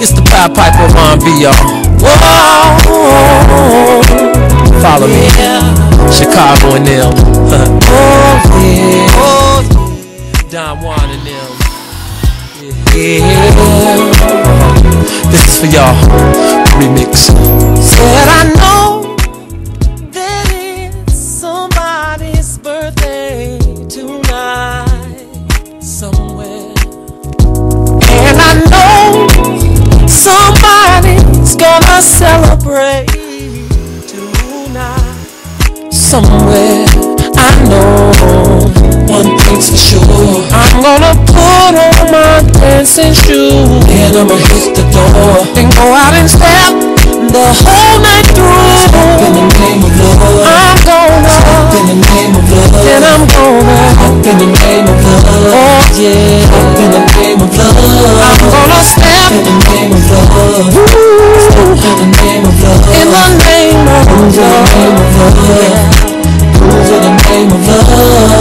It's the Pied Piper of R&B, y'all. Whoa, follow me, Chicago and them. Oh yeah, Don Juan and them. Yeah, this is for y'all. Remix. Said I know that it's somebody's birthday tonight somewhere, and I know somebody's gonna celebrate tonight somewhere. I know one thing's for sure, I'm gonna put on my dancing shoes, and I'ma hit the door and go out and step the whole night through. Step in the name of love. I'm gonna step in the name of love, and I'm gonna step in the name of love. Oh yeah, step in the name of love. I'm gonna step in the name of love. Step in the name of love. In the name of love. Move in the name of love. Move in the name of love.